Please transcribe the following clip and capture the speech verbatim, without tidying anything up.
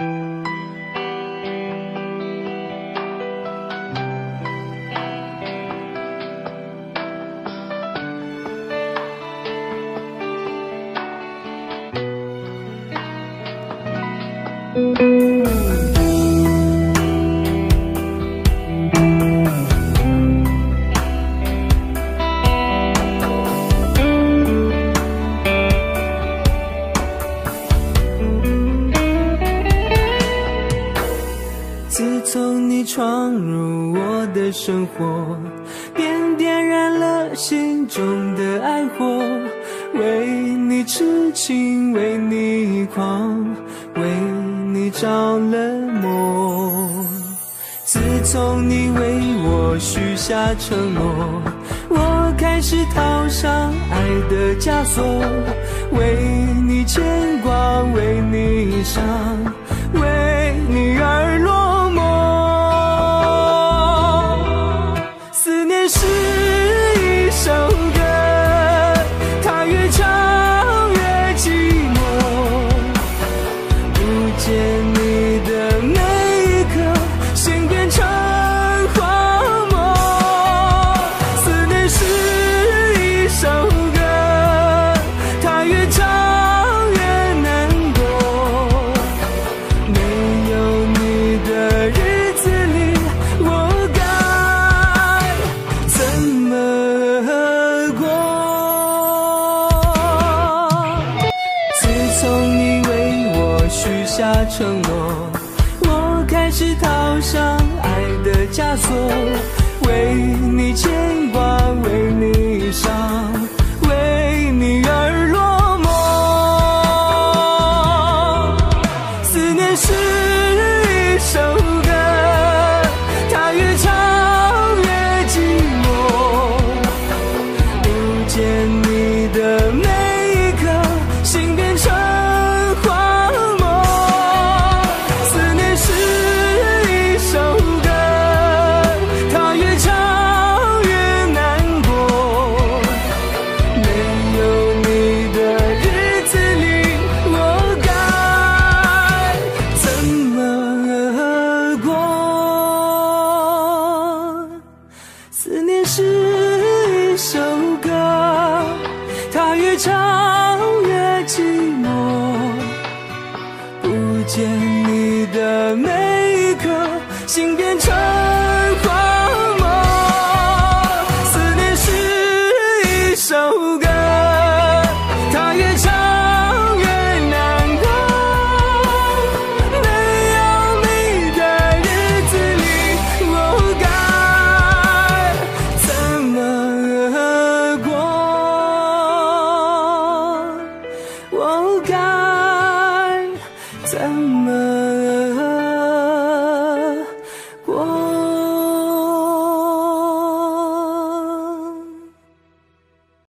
自从你闯入我的生活，便点燃了心中的爱火，为你痴情，为你狂，为你着了魔。自从你为我许下承诺，我开始套上爱的枷锁，为你牵挂，为你伤，为你而落寞。思念是一首歌，它越唱越寂寞，不见你的每一刻，心变成荒漠。思念是一首歌，它越唱越难过，没有你的日子里，我该怎么过？自从你为我许下承诺，我开始套上爱的枷锁，为你牵挂，为你伤，为你而落寞。思念是一首歌，它越唱越寂寞，不见你的每一刻，心变成荒漠。思念是一首歌，它越唱越难过，没有你的日子里，我该怎么过？思念是一首歌，它越唱越寂寞，不见你的每一刻，心变成荒漠。思念是一首歌，它越唱越难过，没有你的日子里，我该怎么过？我该怎么